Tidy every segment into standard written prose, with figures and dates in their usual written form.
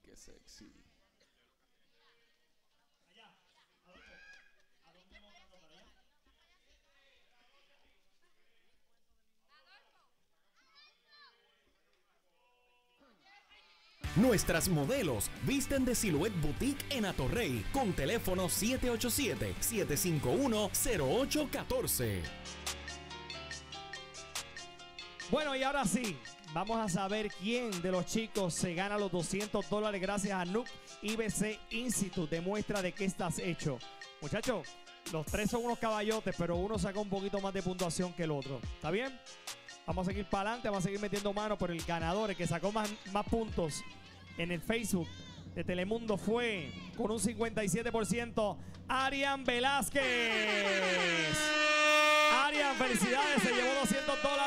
qué sexy. Nuestras modelos visten de Silhouette Boutique en Atorrey con teléfono 787-751-0814. Bueno, y ahora sí, vamos a saber quién de los chicos se gana los $200 gracias a Nuke IBC Institute. Demuestra de qué estás hecho. Muchachos, los tres son unos caballotes, pero uno saca un poquito más de puntuación que el otro. ¿Está bien? Vamos a seguir para adelante, vamos a seguir metiendo mano, pero el ganador, el que sacó más puntos en el Facebook de Telemundo fue con un 57% Arian Velázquez. Arian, felicidades, se llevó $200.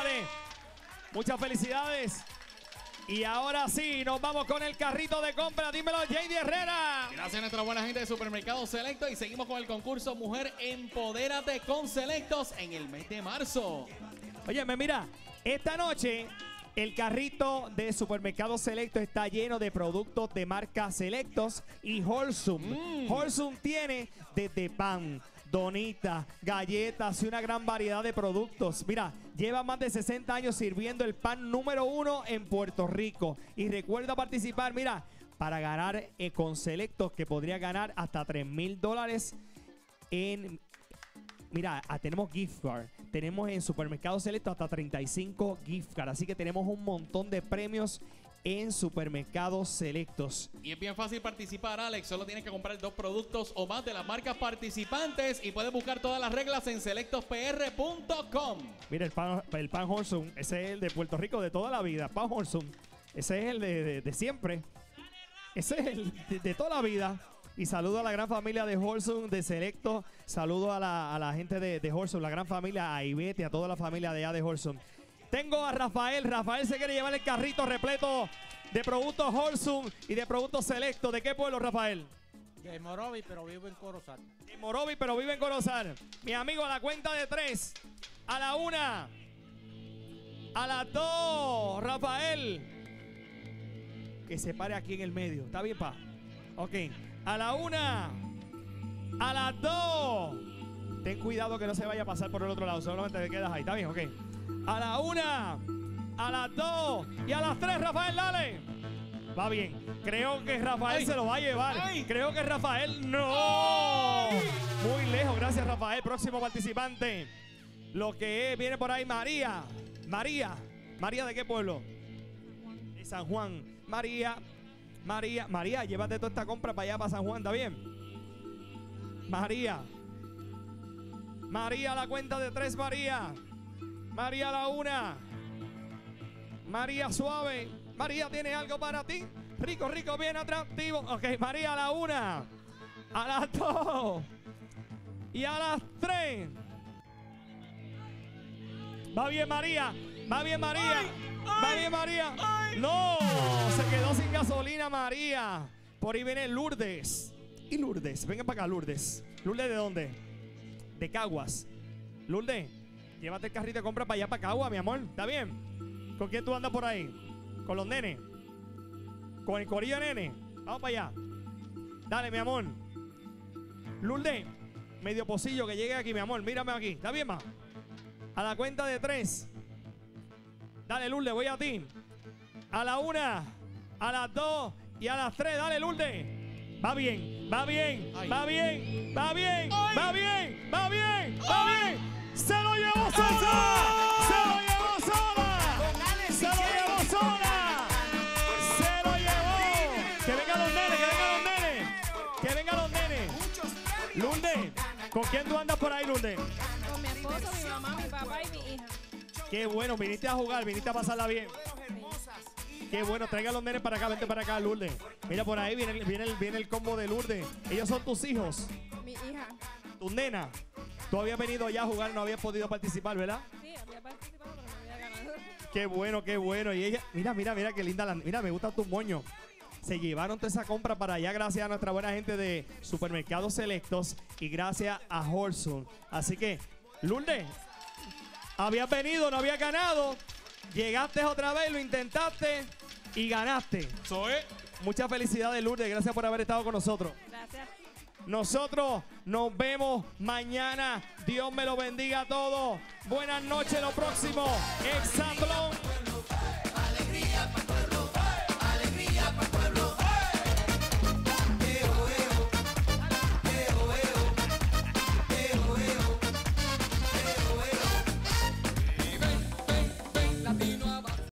Muchas felicidades. Y ahora sí, nos vamos con el carrito de compra. Dímelo, JD Herrera. Gracias a nuestra buena gente de Supermercado Selecto. Y seguimos con el concurso Mujer Empodérate con Selectos en el mes de marzo. Óyeme, mira, esta noche el carrito de Supermercado Selecto está lleno de productos de marca Selectos y Wholesome. Wholesome tiene desde pan, donitas, galletas y una gran variedad de productos. Mira, lleva más de 60 años sirviendo el pan número 1 en Puerto Rico. Y recuerda participar, mira, para ganar con Selectos, que podría ganar hasta $3,000 en... Mira, tenemos gift card. Tenemos en Supermercado Selecto hasta 35 gift card. Así que tenemos un montón de premios en Supermercados Selectos. Y es bien fácil participar, Alex. Solo tienes que comprar 2 productos o más de las marcas participantes y puedes buscar todas las reglas en selectospr.com. Mira, el pan Wholesome, ese es el de Puerto Rico de toda la vida. Pan Wholesome, ese es el de siempre. Ese es el de toda la vida. Y saludo a la gran familia de Wholesome, de Selecto. Saludo a la gente de Wholesome, la gran familia, a Ivete, a toda la familia de allá de Wholesome. Tengo a Rafael. Rafael se quiere llevar el carrito repleto de productos Wholesome y de productos Selecto. ¿De qué pueblo, Rafael? De Morovi, pero vivo en Corozal. De Morovi, pero vive en Corozal. Mi amigo, a la cuenta de 3. A la 1. A la 2. Rafael. Que se pare aquí en el medio. ¿Está bien, pa? Ok. A la 1. A la 2. Ten cuidado que no se vaya a pasar por el otro lado. Solamente te quedas ahí. ¿Está bien? Ok. A la 1. A las 2. Y a las 3, Rafael, dale. Va bien. Creo que Rafael se lo va a llevar. Creo que Rafael no. Muy lejos. Gracias, Rafael. Próximo participante. Lo que es, viene por ahí María. María. ¿María de qué pueblo? De San Juan. María, llévate toda esta compra para allá, para San Juan, ¿está bien? María, a la cuenta de 3, María. María, a la 1. María, suave. María, ¿tiene algo para ti? Rico, bien atractivo. Ok, María, a la 1. A las 2. Y a las 3. Va bien, María. Va bien, María. Va bien, María. No, se quedó sin gasolina, María. Por ahí viene Lourdes. Y Lourdes, venga para acá, Lourdes. ¿Lourdes de dónde? De Caguas. Lourdes, llévate el carrito de compra para allá, para Caguas, mi amor. ¿Está bien? ¿Con quién tú andas por ahí? ¿Con los nenes? ¿Con el corillo de nene? Vamos para allá. Dale, mi amor. Lourdes, medio pocillo que llegue aquí, mi amor. Mírame aquí. ¿Está bien, ma? A la cuenta de 3. Dale, Lourdes, voy a ti. A la 1, a las 2 y a las 3. Dale, Lourdes. Va bien, va bien, va bien, va bien, va bien, va bien, va bien. ¡Se lo llevó sola! ¡Se lo llevó sola! ¡Se lo llevó sola! ¡Se lo llevó! ¡Que vengan los nenes, que vengan los nenes! ¡Que vengan los nenes! Lourdes, ¿con quién tú andas por ahí, Lourdes? Con mi esposo, mi mamá, mi papá y mi hija. Qué bueno, viniste a jugar, viniste a pasarla bien. Qué bueno, traiga a los nenes para acá, vente para acá, Lourdes. Mira, por ahí viene el combo de Lourdes. Ellos son tus hijos. Mi hija. Tus nenas. Tú habías venido ya a jugar, no habías podido participar, ¿verdad? Sí, había participado, pero no había ganado. Qué bueno, qué bueno. Y ella, mira, qué linda. Mira, me gusta tu moño. Se llevaron toda esa compra para allá gracias a nuestra buena gente de Supermercados Selectos y gracias a Wholesome. Así que, Lourdes, habías venido, no habías ganado. Llegaste otra vez, lo intentaste. y ganaste. Eso es. Muchas felicidades, Lourdes. Gracias por haber estado con nosotros. Gracias. Nosotros nos vemos mañana. Dios me lo bendiga a todos. Buenas noches. Lo próximo, Exatlón